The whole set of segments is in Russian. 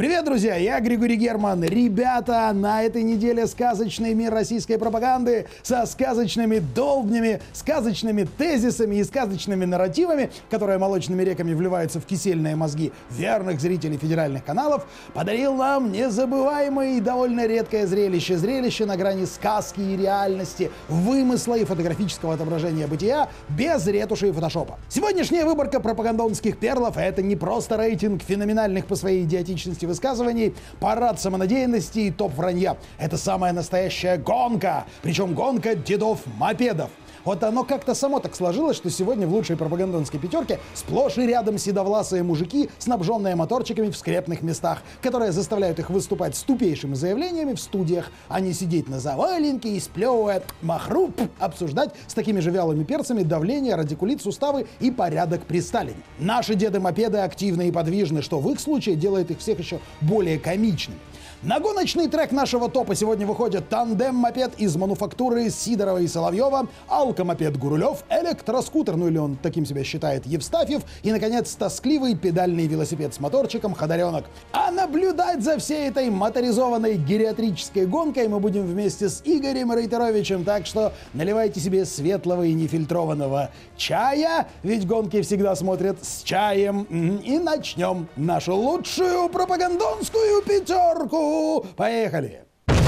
Привет, друзья! Я Григорий Герман. Ребята, на этой неделе сказочный мир российской пропаганды со сказочными долбнями, сказочными тезисами и сказочными нарративами, которые молочными реками вливаются в кисельные мозги верных зрителей федеральных каналов, подарил нам незабываемое и довольно редкое зрелище. Зрелище на грани сказки и реальности, вымысла и фотографического отображения бытия без ретуши и фотошопа. Сегодняшняя выборка пропагандонских перлов — это не просто рейтинг феноменальных по своей идиотичности высказываний, парад самонадеянности и топ вранья. Это самая настоящая гонка, причем гонка дедов-мопедов. Вот оно как-то само так сложилось, что сегодня в лучшей пропагандонской пятерке сплошь и рядом седовласые мужики, снабженные моторчиками в скрепных местах, которые заставляют их выступать с тупейшими заявлениями в студиях, а не сидеть на заваленке и, сплевывая махру, обсуждать с такими же вялыми перцами давление, радикулит, суставы и порядок при Сталине. Наши деды-мопеды активны и подвижны, что в их случае делает их всех еще более комичными. На гоночный трек нашего топа сегодня выходит тандем-мопед из мануфактуры Сидорова и Соловьева, алкомопед Гурулев, электроскутер, ну или он таким себя считает, Евстафьев, и, наконец, тоскливый педальный велосипед с моторчиком Ходоренок. А наблюдать за всей этой моторизованной гериатрической гонкой мы будем вместе с Игорем Рейтеровичем, так что наливайте себе светлого и нефильтрованного чая, ведь гонки всегда смотрят с чаем. И начнем нашу лучшую пропагандонскую пятерку. Поехали!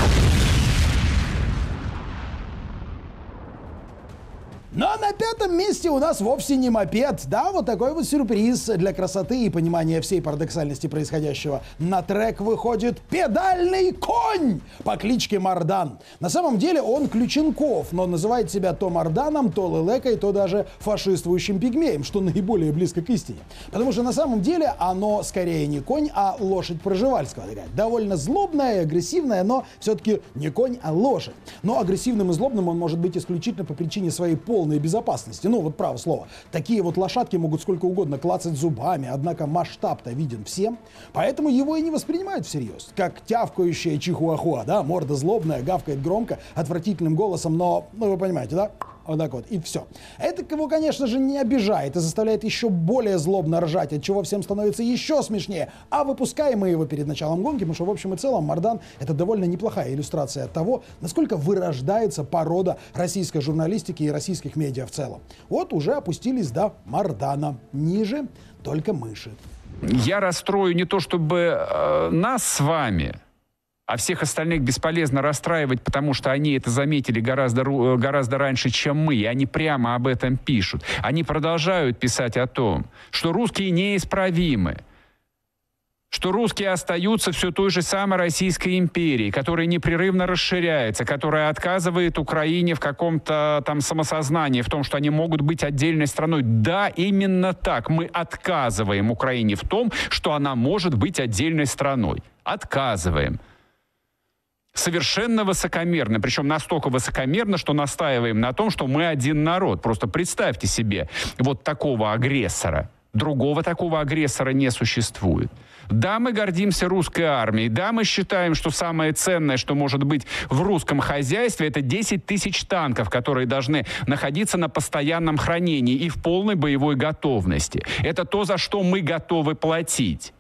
Но на пятом месте у нас вовсе не мопед. Да, вот такой вот сюрприз для красоты и понимания всей парадоксальности происходящего. На трек выходит педальный конь по кличке Мардан. На самом деле он Ключенков, но называет себя то Марданом, то Лелекой, то даже фашистующим пигмеем, что наиболее близко к истине. Потому что на самом деле оно скорее не конь, а лошадь Пржевальского. Такая довольно злобная, агрессивная, но все-таки не конь, а лошадь. Но агрессивным и злобным он может быть исключительно по причине своей полной безопасности. Ну, вот право слово. Такие вот лошадки могут сколько угодно клацать зубами, однако масштаб-то виден всем, поэтому его и не воспринимают всерьез. Как тявкающая чихуахуа, да, морда злобная, гавкает громко, отвратительным голосом, но, ну, вы понимаете, да? Вот так вот, и все. Это его, конечно же, не обижает и заставляет еще более злобно ржать, от чего всем становится еще смешнее. А выпускаем мы его перед началом гонки, потому что в общем и целом Мардан — это довольно неплохая иллюстрация того, насколько вырождается порода российской журналистики и российских медиа в целом. Вот уже опустились до Мардана. Ниже только мыши. Я расстрою не то чтобы нас с вами, а всех остальных бесполезно расстраивать, потому что они это заметили гораздо раньше, чем мы, и они прямо об этом пишут. Они продолжают писать о том, что русские неисправимы, что русские остаются все той же самой Российской империей, которая непрерывно расширяется, которая отказывает Украине в каком-то там самосознании, в том, что они могут быть отдельной страной. Да, именно так. Мы отказываем Украине в том, что она может быть отдельной страной. Отказываем. Совершенно высокомерно, причем настолько высокомерно, что настаиваем на том, что мы один народ. Просто представьте себе вот такого агрессора. Другого такого агрессора не существует. Да, мы гордимся русской армией. Да, мы считаем, что самое ценное, что может быть в русском хозяйстве, это 10 тысяч танков, которые должны находиться на постоянном хранении и в полной боевой готовности. Это то, за что мы готовы платить.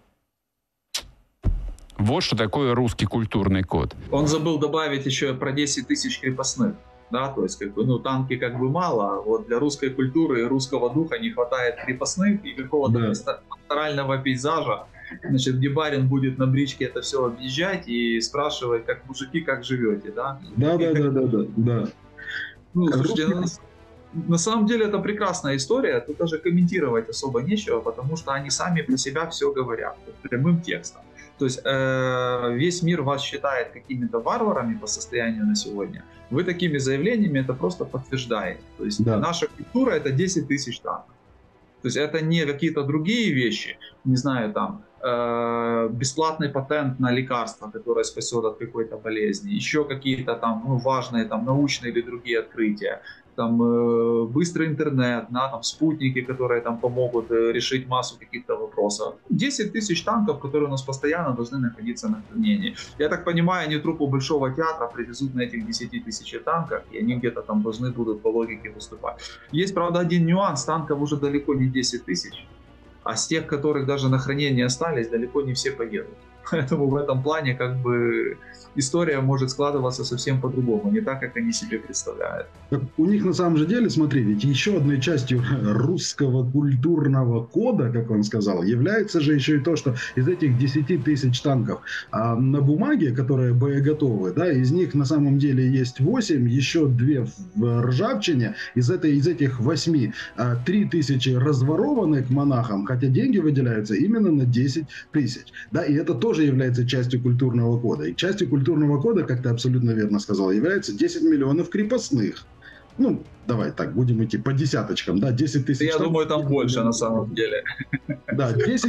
Вот что такое русский культурный код. Он забыл добавить еще про 10 тысяч крепостных. Да, то есть, как бы, ну, танки как бы мало, а вот для русской культуры и русского духа не хватает крепостных и какого-то пасторального пейзажа, значит, где барин будет на бричке это все объезжать и спрашивать, как мужики, как живете, да? Да. Ну, слушайте, на самом деле это прекрасная история, тут даже комментировать особо нечего, потому что они сами про себя все говорят, прямым текстом. То есть весь мир вас считает какими-то варварами по состоянию на сегодня. Вы такими заявлениями это просто подтверждаете. То есть наша культура — это 10 тысяч танков. То есть это не какие-то другие вещи, не знаю, там, бесплатный патент на лекарство, которое спасет от какой-то болезни, еще какие-то там, ну, важные там, научные или другие открытия. Там быстрый интернет, да, там спутники, которые там помогут решить массу каких-то вопросов. 10 тысяч танков, которые у нас постоянно должны находиться на хранении. Я так понимаю, они труппу Большого театра привезут на этих 10 тысяч танках, и они где-то там должны будут по логике выступать. Есть, правда, один нюанс: танков уже далеко не 10 тысяч, а с тех, которых даже на хранении остались, далеко не все поедут. Поэтому в этом плане как бы история может складываться совсем по-другому, не так, как они себе представляют. Так у них на самом же деле, смотри, ведь еще одной частью русского культурного кода, как он сказал, является же еще и то, что из этих 10 тысяч танков на бумаге, которые боеготовы, да, из них на самом деле есть 8, еще 2 в ржавчине, из этих 8 3 тысячи разворованы к монахам, хотя деньги выделяются именно на 10 тысяч. Да, и это тоже является частью культурного кода. И частью культурного кода, как ты абсолютно верно сказал, является 10 миллионов крепостных. Ну, давай так, будем идти по десяточкам, да, 10 тысяч. Я думаю, там больше на самом деле. Да,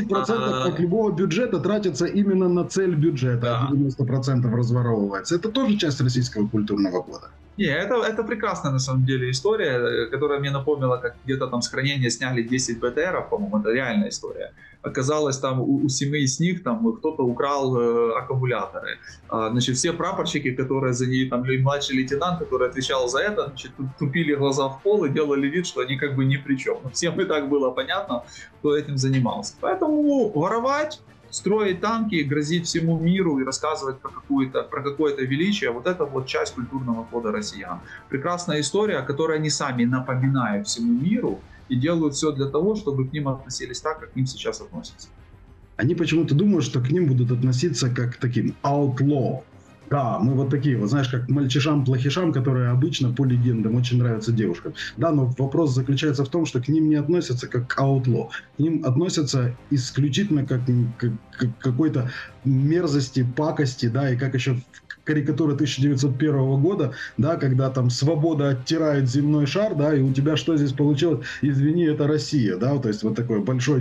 10% от любого бюджета тратится именно на цель бюджета, а 90% разворовывается. Это тоже часть российского культурного кода. Не, это прекрасная на самом деле история, которая мне напомнила, как где-то там с хранения сняли 10 БТРов, по-моему, это реальная история. Оказалось, там у 7 из них там кто-то украл аккумуляторы. Значит, все прапорщики, которые за ней, там, младший лейтенант, который отвечал за это, значит, тупили глаза в пол и делали вид, что они как бы ни при чем. Всем и так было понятно, кто этим занимался. Поэтому воровать, строить танки, грозить всему миру и рассказывать про какое-то величие, вот это вот часть культурного кода россиян. Прекрасная история, которую они сами напоминают всему миру и делают все для того, чтобы к ним относились так, как к ним сейчас относятся. Они почему-то думают, что к ним будут относиться как к таким outlaw. Да, мы вот такие, вот знаешь, как мальчишам-плохишам, которые обычно по легендам очень нравятся девушкам. Да, но вопрос заключается в том, что к ним не относятся как к outlaw. К ним относятся исключительно как к какой-то мерзости, пакости, да, и как еще карикатура 1901 года, да, когда там свобода оттирает земной шар, да, и у тебя что здесь получилось? Извини, это Россия, да, то есть вот такое большое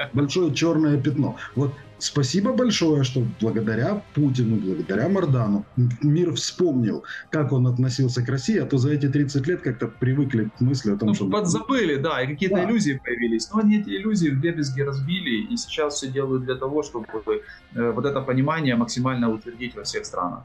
черное пятно. Вот спасибо большое, что благодаря Путину, благодаря Мардану мир вспомнил, как он относился к России, а то за эти 30 лет как-то привыкли к мысли о том, что... Подзабыли, да, и какие-то иллюзии появились. Но они эти иллюзии вдребезги разбили, и сейчас все делают для того, чтобы вот это понимание максимально утвердить во всех странах.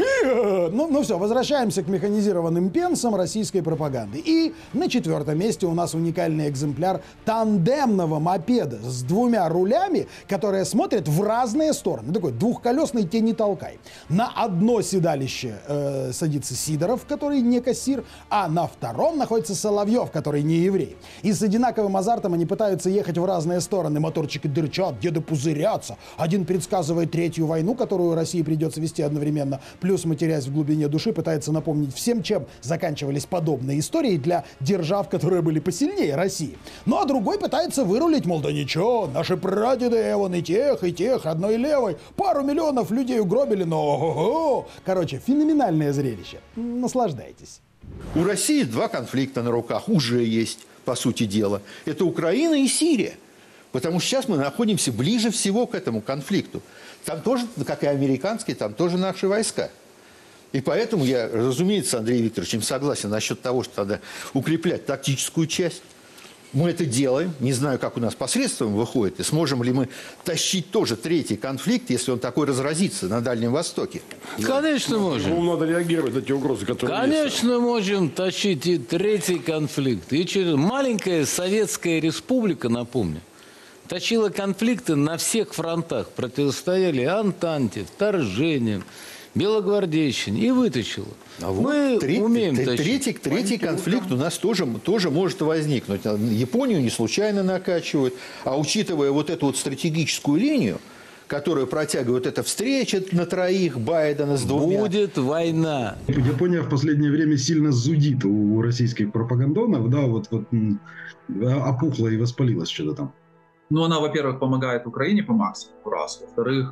Ну все, возвращаемся к механизированным пенсам российской пропаганды. И на 4-м месте у нас уникальный экземпляр тандемного мопеда с 2 рулями, которые смотрят в разные стороны. Такой двухколесный тени толкай. На одно седалище садится Сидоров, который не кассир, а на втором находится Соловьев, который не еврей. И с одинаковым азартом они пытаются ехать в разные стороны. Моторчики дырчат, деды пузырятся. Один предсказывает 3-ю войну, которую России придется вести одновременно, плюс, матерясь в глубине души, пытается напомнить всем, чем заканчивались подобные истории для держав, которые были посильнее России. Ну а другой пытается вырулить, мол, да ничего, наши прадеды, вон и тех, одной и левой, пару миллионов людей угробили, но ого-го. Короче, феноменальное зрелище. Наслаждайтесь. У России 2 конфликта на руках уже есть, по сути дела. Это Украина и Сирия. Потому что сейчас мы находимся ближе всего к этому конфликту. Там тоже, как и американские, там тоже наши войска. И поэтому я, разумеется, Андрей Викторович, согласен насчет того, что надо укреплять тактическую часть. Мы это делаем. Не знаю, как у нас посредством выходит. И сможем ли мы тащить тоже 3-й конфликт, если он такой разразится на Дальнем Востоке? Конечно, можем. Ему надо реагировать на те угрозы, которые Конечно, есть. можем тащить и 3-й конфликт. И через... Маленькая Советская Республика, напомню, точила конфликты на всех фронтах. Противостояли Антанте, вторжениям, белогвардейщине и вытащила. А вот мы умеем тащить. Третий конфликт у нас тоже может возникнуть. Японию не случайно накачивают. А учитывая вот эту вот стратегическую линию, которую протягивает эта встреча на 3 Байдена с 2... Будет война. Япония в последнее время сильно зудит у российских пропагандонов, да, вот опухла и воспалилась что-то там. Ну, она, во-первых, помогает Украине по максимуму, раз. Во-вторых,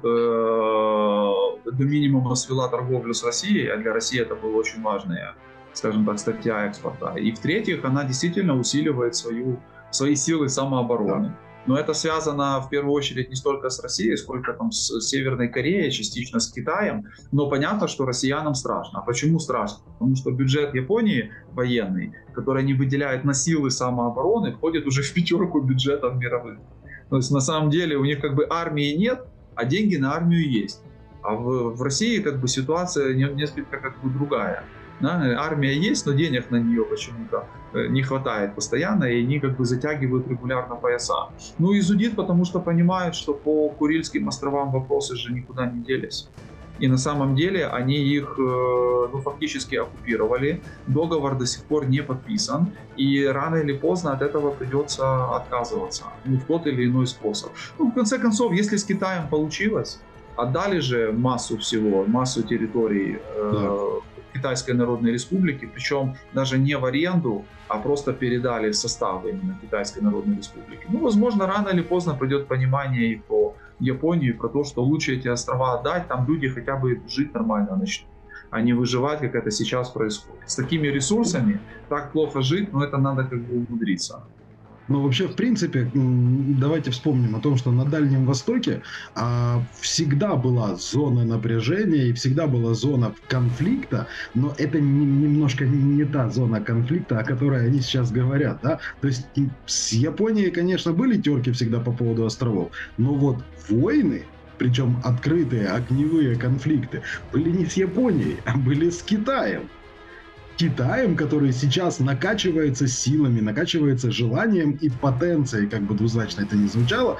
до минимума свела торговлю с Россией, а для России это была очень важная, скажем так, статья экспорта. И в-третьих, она действительно усиливает свои силы самообороны. Да. Но это связано в первую очередь не столько с Россией, сколько там с Северной Кореей, частично с Китаем. Но понятно, что россиянам страшно. А почему страшно? Потому что бюджет Японии военный, который они выделяют на силы самообороны, входит уже в 5 бюджетов мировых. То есть на самом деле у них как бы армии нет, а деньги на армию есть. А в России как бы ситуация несколько как бы другая. Да? Армия есть, но денег на нее почему-то не хватает постоянно, и они как бы затягивают регулярно пояса. Ну и зудит, потому что понимают, что по Курильским островам вопросы же никуда не делись. И на самом деле они их фактически оккупировали. Договор до сих пор не подписан. И рано или поздно от этого придется отказываться. В тот или иной способ. В конце концов, если с Китаем получилось, отдали же массу всего, массу территорий Китайской Народной Республики, причем даже не в аренду, а просто передали в состав именно Китайской Народной Республики. Возможно, рано или поздно придет понимание и про Японию, и про то, что лучше эти острова отдать, там люди хотя бы жить нормально начнут, а не выживать, как это сейчас происходит. С такими ресурсами так плохо жить, но это надо как бы умудриться. Но вообще, в принципе, давайте вспомним о том, что на Дальнем Востоке всегда была зона напряжения и всегда была зона конфликта, но это немножко не та зона конфликта, о которой они сейчас говорят. Да? То есть с Японией, конечно, были терки всегда по поводу островов, но вот войны, причем открытые огневые конфликты, были не с Японией, а были с Китаем. Китаем, который сейчас накачивается силами, накачивается желанием и потенцией, как бы двузначно это ни звучало,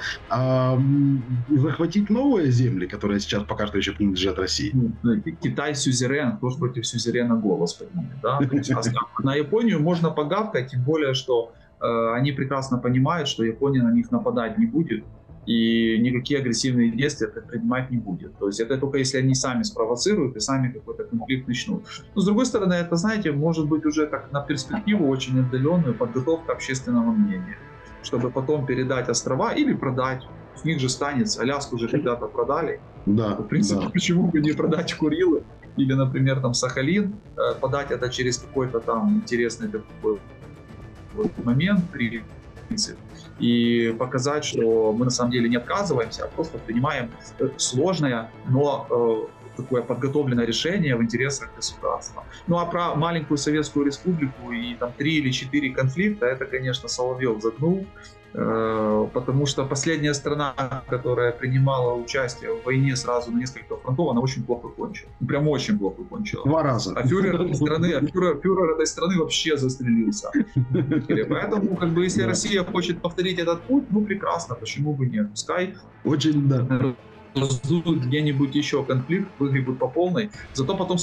захватить новые земли, которые сейчас пока что еще принадлежат России. Китай сюзерен, кто ж против сюзерена голос поднимет. Да? На Японию можно погавкать, тем более, что они прекрасно понимают, что Япония на них нападать не будет. И никакие агрессивные действия предпринимать не будет. То есть это только если они сами спровоцируют и сами какой-то конфликт начнут. Но с другой стороны, это, знаете, может быть уже так на перспективу очень отдаленную подготовка общественного мнения, чтобы потом передать острова или продать. С них же станется. Аляску же когда-то продали. Да, в принципе, да. Почему бы не продать Курилы? Или, например, там Сахалин, подать это через какой-то там интересный такой момент, принцип, и показать, что мы на самом деле не отказываемся, а просто принимаем сложное, но такое подготовленное решение в интересах государства. Ну а про маленькую Советскую Республику и там 3 или 4 конфликта, это, конечно, Соловьев загнул, потому что последняя страна, которая принимала участие в войне сразу на несколько фронтов, она очень плохо кончила. Прям очень плохо кончила. 2 раза. А фюрер этой страны вообще застрелился. Поэтому, как бы, если Россия хочет повторить этот путь, ну прекрасно, почему бы нет? Пускай очень, да. Раздут где-нибудь еще конфликт, выгребут по полной, зато потом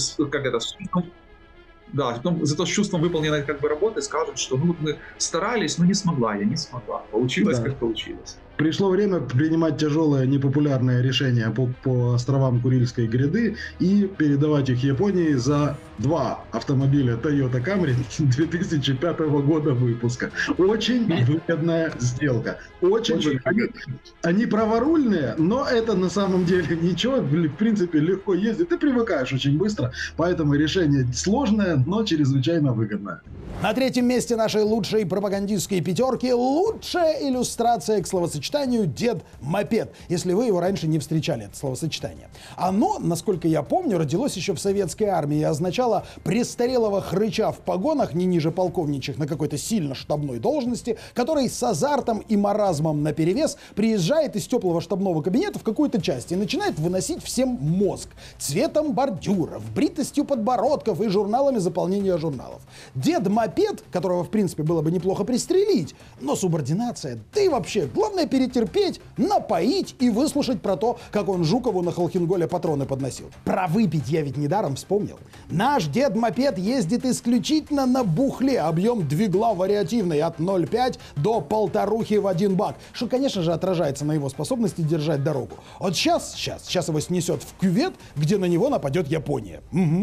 зато с чувством выполненной как бы работы скажут, что мы старались, но я не смогла. Получилось, как получилось. Пришло время принимать тяжелое непопулярное решение по островам Курильской гряды и передавать их Японии за 2 автомобиля Toyota Camry 2005 года выпуска. Очень выгодная сделка. Очень. Они праворульные, но это на самом деле ничего. В принципе, легко ездить. Ты привыкаешь очень быстро. Поэтому решение сложное, но чрезвычайно выгодное. На 3-м месте нашей лучшей пропагандистской пятерки лучшая иллюстрация к словосочетанию «дед-мопед», если вы его раньше не встречали, это словосочетание. Оно, насколько я помню, родилось еще в советской армии и означало престарелого хрыча в погонах, не ниже полковничьих, на какой-то сильно штабной должности, который с азартом и маразмом наперевес приезжает из теплого штабного кабинета в какую-то часть и начинает выносить всем мозг цветом бордюров, бритостью подбородков и журналами заполнения журналов. Дед-мопед, которого, в принципе, было бы неплохо пристрелить, но субординация, да и вообще, главное перетерпеть, напоить и выслушать про то, как он Жукову на Холхенголе патроны подносил. Про выпить я ведь недаром вспомнил. Наш дед-мопед ездит исключительно на бухле, объем двигла вариативный от 0,5 до 1,5 в 1 бак, что, конечно же, отражается на его способности держать дорогу. Вот сейчас его снесет в кювет, где на него нападет Япония. Угу.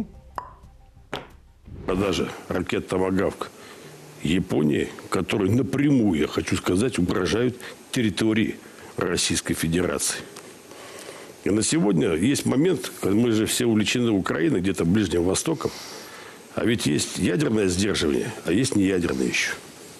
Продажа ракет «Томагавк» Японии, которые напрямую, я хочу сказать, угрожают территории Российской Федерации. И на сегодня есть момент, когда мы же все увлечены Украиной, где-то Ближним Востоком, а ведь есть ядерное сдерживание, а есть неядерное еще.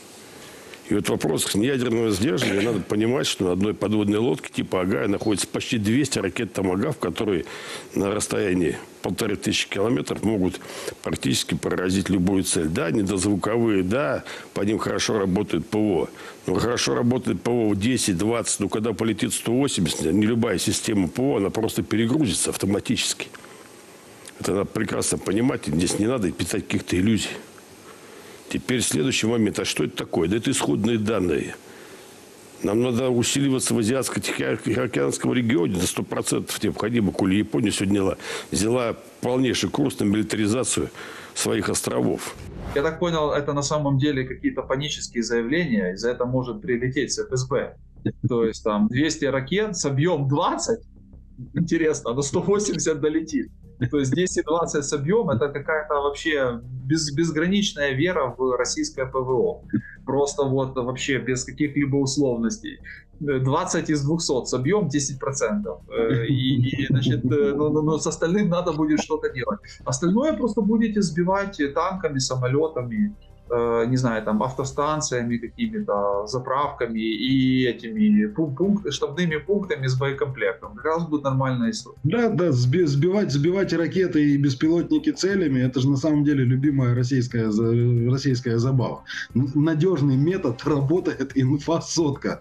И вот вопрос неядерного сдерживания, надо понимать, что на одной подводной лодке типа «Агая» находится почти 200 ракет «Томагавк», которые на расстоянии 1500 километров могут практически поразить любую цель. Да, недозвуковые, да, по ним хорошо работает ПВО. Но хорошо работает ПВО 10-20, но когда полетит 180, не любая система ПВО, она просто перегрузится автоматически. Это надо прекрасно понимать. Здесь не надо питать каких-то иллюзий. Теперь следующий момент. А что это такое? Да это исходные данные. Нам надо усиливаться в Азиатско-Тихоокеанском регионе до 100% необходимо, коли Япония сегодня взяла полнейший курс на милитаризацию своих островов. Я так понял, это на самом деле какие-то панические заявления, и за это может прилететь с ФСБ. То есть там 200 ракет с объем 20, интересно, на 180 долетит. То есть 10-20 с объем — это какая-то вообще безграничная вера в российское ПВО. Просто вот вообще без каких-либо условностей. 20 из 200 с объем 10%. И значит, но с остальным надо будет что-то делать. Остальное просто будете сбивать танками, самолетами, не знаю, там, автостанциями какими-то, заправками и этими штабными пунктами с боекомплектом. Как раз будет нормальная история. Да, сбивать ракеты и беспилотники целями, это же на самом деле любимая российская забава. Надежный метод, работает инфосотка.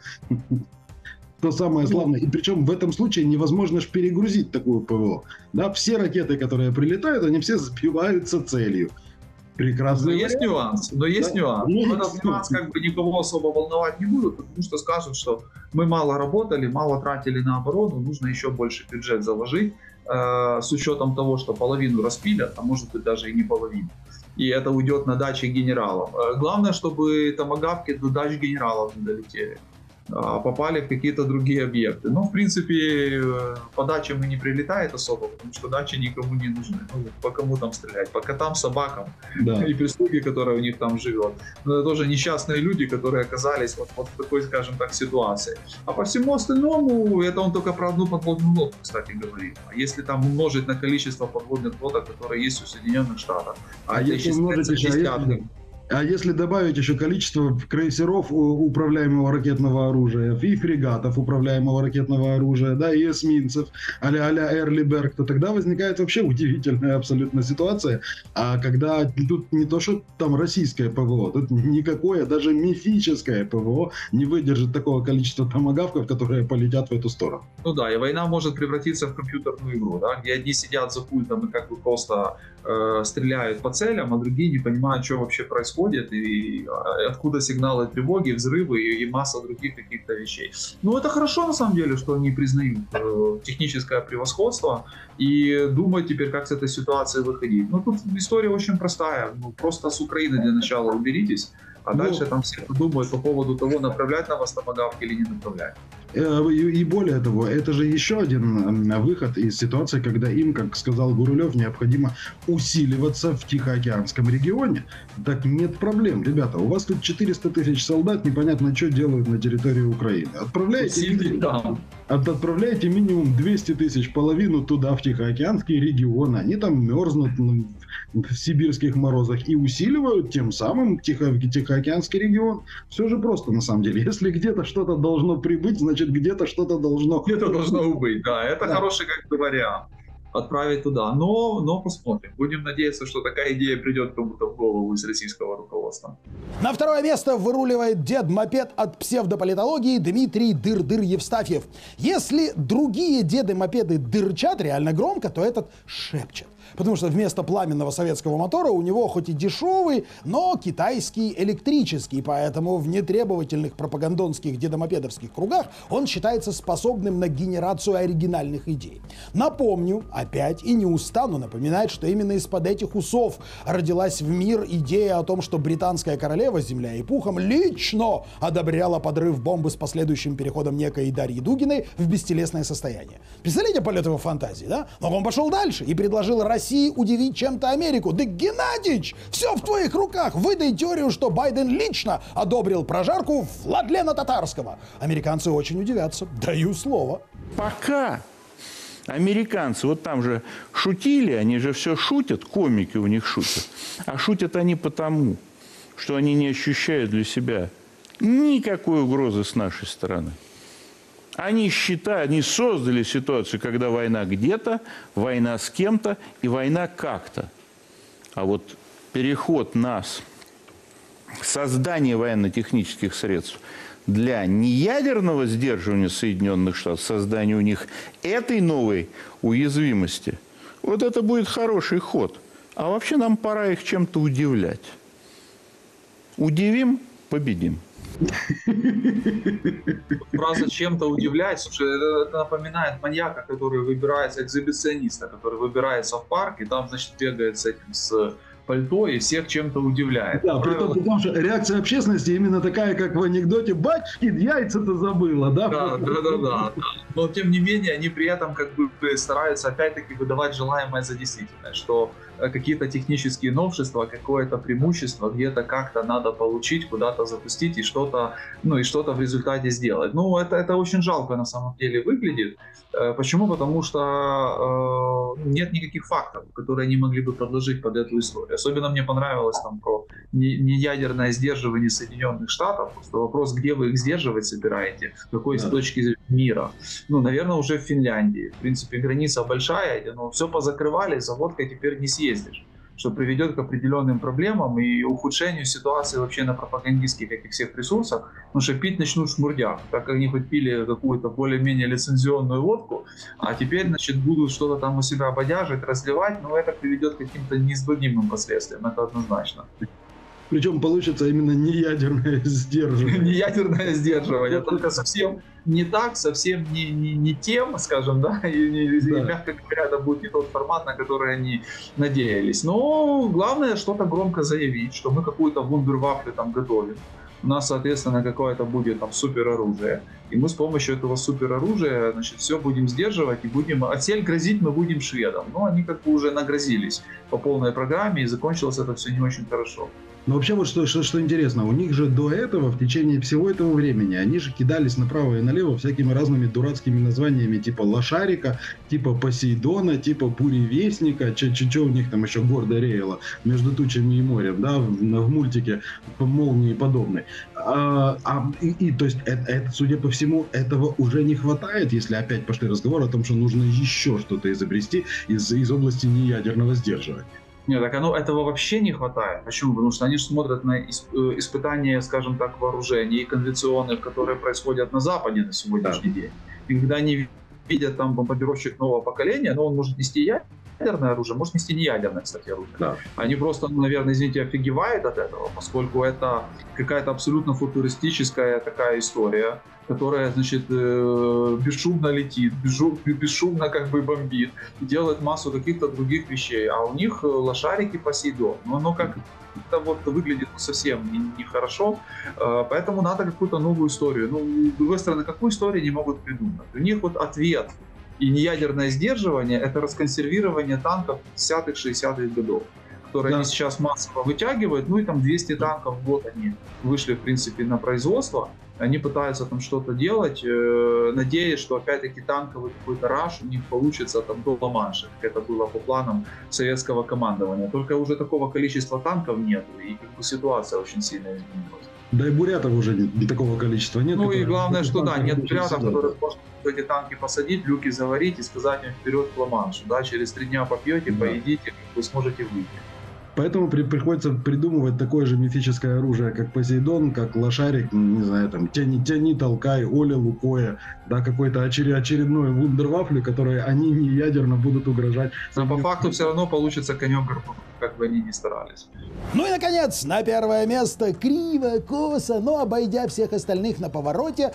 То самое славное. И причем в этом случае невозможно ж перегрузить такую ПВО. Да, все ракеты, которые прилетают, они все сбиваются целью. Прекрасно. Но есть нюанс. Этот нюанс как бы никого особо волновать не будут, потому что скажут, что мы мало работали, мало тратили на оборону, нужно еще больше бюджет заложить, с учетом того, что половину распилят, а может быть даже и не половину. И это уйдет на дачи генералов. Главное, чтобы томагавки до дач генералов не долетели, попали в какие-то другие объекты. Но, в принципе, по дачам и не прилетает особо, потому что дачи никому не нужны. Ну, по кому там стрелять? По котам, собакам, да. И прислуги, которая у них там живет. Но это тоже несчастные люди, которые оказались вот в такой, скажем так, ситуации. А по всему остальному, это он только про одну подводную лодку, кстати, говорит. А если там умножить на количество подводных лодок, которые есть у Соединенных Штатов, А если добавить еще количество крейсеров управляемого ракетного оружия, и фрегатов управляемого ракетного оружия, да, и эсминцев а-ля Эрлиберг, то тогда возникает вообще удивительная абсолютно ситуация. А когда тут не то, что там российское ПВО, тут никакое, даже мифическое ПВО не выдержит такого количества томагавков, которые полетят в эту сторону. Ну да, и война может превратиться в компьютерную игру, да, где одни сидят за пультом и как бы просто стреляют по целям, а другие не понимают, что вообще происходит, и откуда сигналы тревоги, взрывы и масса других каких-то вещей. Ну, это хорошо, на самом деле, что они признают техническое превосходство и думают теперь, как с этой ситуации выходить. Ну, тут история очень простая. Ну, просто с Украины для начала уберитесь, а дальше там все думают по поводу того, направлять на вас томагавки или не направлять. И более того, это же еще один выход из ситуации, когда им, как сказал Гурулев, необходимо усиливаться в Тихоокеанском регионе. Так нет проблем, ребята, у вас тут 400 тысяч солдат, непонятно, что делают на территории Украины. Отправляйте минимум 200 тысяч, половину туда, в Тихоокеанский регион. Они там мерзнут в сибирских морозах и усиливают тем самым Тихоокеанский регион. Все же просто, на самом деле. Если где-то что-то должно прибыть, значит где-то что-то должно... Где-то должно убыть, да. Это хороший как бы вариант. Отправить туда. Но посмотрим. Будем надеяться, что такая идея придет кому-то в голову из российского руководства. На второе место выруливает дед-мопед от псевдополитологии Дмитрий Дыр-Дыр Евстафьев. Если другие деды-мопеды дырчат реально громко, то этот шепчет. Потому что вместо пламенного советского мотора у него хоть и дешевый, но китайский электрический. Поэтому в нетребовательных пропагандонских дедомопедовских кругах он считается способным на генерацию оригинальных идей. Напомню, опять и не устану напоминать, что именно из-под этих усов родилась в мир идея о том, что британская королева, земля и пухом, лично одобряла подрыв бомбы с последующим переходом некой Дарьи Дугиной в бестелесное состояние. Представляете полет его фантазии, да? Но он пошел дальше и предложил России удивить чем-то Америку. Да, Геннадьевич, все в твоих руках. Выдай теорию, что Байден лично одобрил прожарку Владлена Татарского. Американцы очень удивятся. Даю слово. Пока американцы, вот там же шутили, они же все шутят, комики у них шутят. А шутят они потому, что они не ощущают для себя никакой угрозы с нашей стороны. Они считают, они создали ситуацию, когда война где-то, война с кем-то и война как-то. А вот переход нас, создание военно-технических средств для неядерного сдерживания Соединенных Штатов, создания у них этой новой уязвимости, Вот это будет хороший ход. А вообще нам пора их чем-то удивлять. Удивим – победим. Фраза «чем-то удивлять», слушай, это напоминает маньяка, который выбирается, экзибициониста, который выбирается в парк, и там, значит, бегает с этим, с пальто, и всех чем-то удивляет. Да, потому что реакция общественности именно такая, как в анекдоте: «Батюшки, яйца-то забыла», да? Да. Но, тем не менее, они при этом как бы стараются, опять-таки, выдавать желаемое за действительное, что какие-то технические новшества, какое-то преимущество где-то как-то надо получить, куда-то запустить и что-то, ну, и что-то в результате сделать. Ну, это очень жалко на самом деле выглядит. Почему? Потому что нет никаких фактов, которые они могли бы предложить под эту историю. Особенно мне понравилось там про неядерное сдерживание Соединенных Штатов. Просто вопрос, где вы их сдерживать собираете, какой точки мира. Ну, наверное, уже в Финляндии. В принципе, граница большая, но все позакрывали, заводкой теперь не съездишь, что приведет к определенным проблемам и ухудшению ситуации вообще на пропагандистских этих всех ресурсах, потому что пить начнут шмурдяк, так как они хоть пили какую-то более-менее лицензионную водку, а теперь, значит, будут что-то там у себя бодяжить, разливать, но это приведет к каким-то неизгладимым последствиям, это однозначно. Причем получится именно неядерное сдерживание. Неядерное сдерживание, только совсем не так, совсем не тем, скажем, да, и мягко говоря, это будет не тот формат, на который они надеялись. Но главное что-то громко заявить, что мы какую-то вундервафлю там готовим. У нас, соответственно, какое-то будет там супероружие. И мы с помощью этого супероружия, значит, все будем сдерживать и будем... Отсель грозить мы будем шведам. Но они как бы уже нагрозились по полной программе, и закончилось это все не очень хорошо. Но вообще вот что интересно, у них же до этого, в течение всего этого времени, они же кидались направо и налево всякими разными дурацкими названиями, типа Лошарика, типа Посейдона, типа Буревестника, что у них там еще гордо реяло между тучами и морем, да, в мультике «Молнии» подобной. То есть, это, судя по всему, этого уже не хватает, если опять пошли разговоры о том, что нужно еще что-то изобрести из области неядерного сдерживания. Нет, так этого вообще не хватает. Почему? Потому что они же смотрят на испытания, скажем так, вооружений конвенционных, которые происходят на Западе на сегодняшний день. И когда они видят там бомбардировщик нового поколения, но он может нести ядерное оружие, может нести неядерное, кстати, оружие. Да. Они просто, наверное, извините, офигевают от этого, поскольку это какая-то абсолютно футуристическая такая история, которая, значит, бесшумно летит, бесшумно как бы бомбит, делает массу каких-то других вещей. А у них лошарики Посейдон. Но оно как-то вот выглядит совсем нехорошо, поэтому надо какую-то новую историю. Ну, с другой стороны, какую историю не могут придумать? У них вот ответ и неядерное сдерживание — это расконсервирование танков 50-х, 60-х годов, которые они сейчас массово вытягивают. Ну и там 200 танков в год они вышли, в принципе, на производство. Они пытаются там что-то делать, надеясь, что опять-таки танковый какой-то раш у них получится там до Ла-Манша, как это было по планам советского командования. Только уже такого количества танков нет, и как бы ситуация очень сильно изменилась. Да и бурятов уже не такого количества нет. Ну и главное, что да, нет бурятов, которые можно эти танки посадить, люки заварить и сказать им вперед к Ла-Маншу. Да, через 3 дня попьете, поедите, вы сможете выйти. Поэтому приходится придумывать такое же мифическое оружие, как Посейдон, как Лошарик, не знаю, там, тяни, толкай, Оля, Лукоя, да, какой-то очередной вундервафли, которые они не ядерно будут угрожать. Но по факту все равно получится конек-горбунок, как бы они ни старались. Ну и, наконец, на первое место, криво, косо, но обойдя всех остальных на повороте,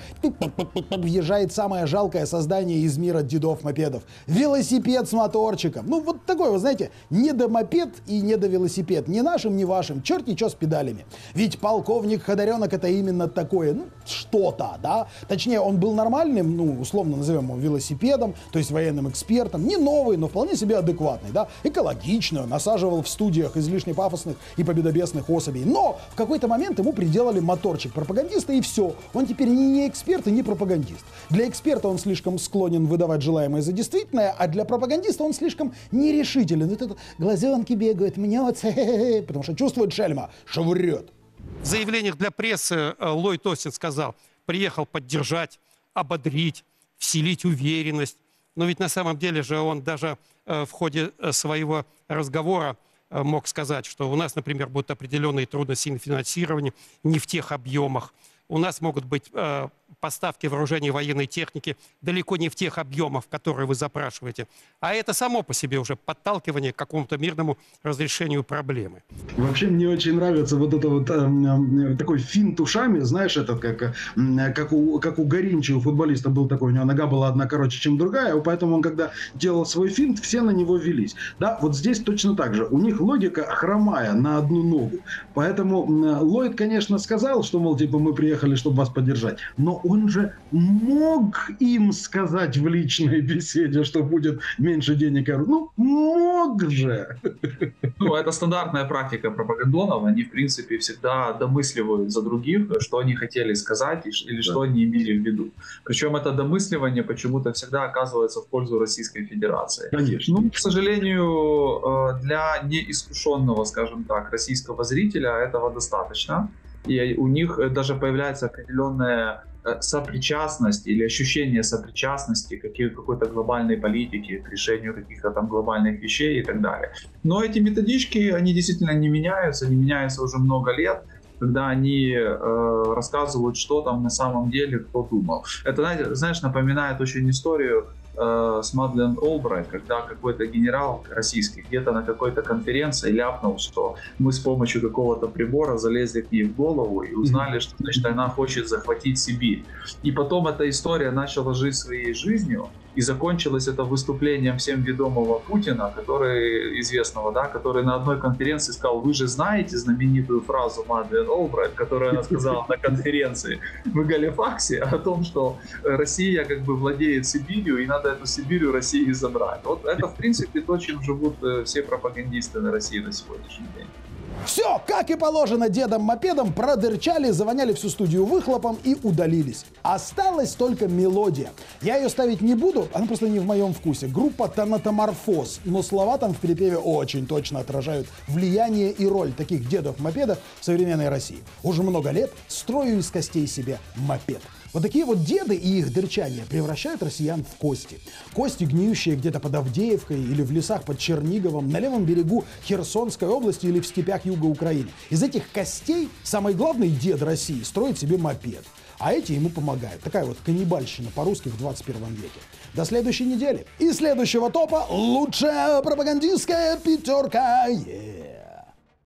въезжает самое жалкое создание из мира дедов-мопедов. Велосипед с моторчиком. Ну, вот такой, вы знаете, не до мопед и не до велосипед. Ни нашим, ни вашим. Черт чё с педалями. Ведь полковник Ходоренок — это именно такое, ну, что-то, да? Точнее, он был нормальным, ну, условно назовем его велосипедом, то есть военным экспертом. Не новый, но вполне себе адекватный, да? Экологичный, насаживал в студиях излишне пафосных и победобесных особей. Но в какой-то момент ему приделали моторчик пропагандиста, и все. Он теперь не эксперт и не пропагандист. Для эксперта он слишком склонен выдавать желаемое за действительное, а для пропагандиста он слишком нерешителен. Вот это глазенки бегают, мнется, потому что чувствует шельма, что врет. В заявлениях для прессы Ллойд Остин сказал: приехал поддержать, ободрить, вселить уверенность. Но ведь на самом деле же он даже в ходе своего разговора мог сказать, что у нас, например, будут определенные трудности на финансировании, не в тех объемах. у нас могут быть поставки вооружений и военной техники далеко не в тех объемах, которые вы запрашиваете. А это само по себе уже подталкивание к какому-то мирному разрешению проблемы. Вообще мне очень нравится вот это вот такой финт ушами, знаешь, этот как у Гаринчи, у футболиста был такой, у него нога была одна короче, чем другая, поэтому он когда делал свой финт, все на него велись. Да, вот здесь точно так же. У них логика хромая на одну ногу. Поэтому Ллойд, конечно, сказал, что, мол, типа, мы приехали, чтобы вас поддержать. Но он же мог им сказать в личной беседе, что будет меньше денег. Ну, мог же. Ну, это стандартная практика пропагандонов. Они, в принципе, всегда домысливают за других, что они хотели сказать или что они имели в виду. Причем это домысливание почему-то всегда оказывается в пользу Российской Федерации. Конечно. Ну, к сожалению, для неискушенного, скажем так, российского зрителя этого достаточно. И у них даже появляется определенная сопричастность или ощущение сопричастности какой-то глобальной политики к решению каких-то там глобальных вещей и так далее. Но эти методички, они действительно не меняются уже много лет, когда они рассказывают, что там на самом деле кто думал. Это, знаешь, напоминает очень историю с Мадлен Олбрайт, когда какой-то генерал российский где-то на какой-то конференции ляпнул, что мы с помощью какого-то прибора залезли к ней в голову и узнали, что, значит, она хочет захватить Сибирь. И потом эта история начала жить своей жизнью, и закончилось это выступлением всем ведомого Путина, известного, да, который на одной конференции сказал: вы же знаете знаменитую фразу Мадлен Олбрайт, которую она сказала на конференции в Галифаксе о том, что Россия как бы владеет Сибирью, и надо эту Сибирь у России забрать. Вот это, в принципе, то, чем живут все пропагандисты на России на сегодняшний день. Все, как и положено дедам-мопедам, продырчали, завоняли всю студию выхлопом и удалились. Осталась только мелодия. Я ее ставить не буду, она просто не в моем вкусе. Группа Танатоморфоз, но слова там в припеве очень точно отражают влияние и роль таких дедов-мопедов в современной России. Уже много лет строю из костей себе мопед. Вот такие вот деды и их дырчания превращают россиян в кости. Кости, гниющие где-то под Авдеевкой или в лесах под Черниговом, на левом берегу Херсонской области или в степях юга Украины. Из этих костей самый главный дед России строит себе мопед. А эти ему помогают. Такая вот каннибальщина по-русски в 21 веке. До следующей недели. И следующего топа лучшая пропагандистская пятерка.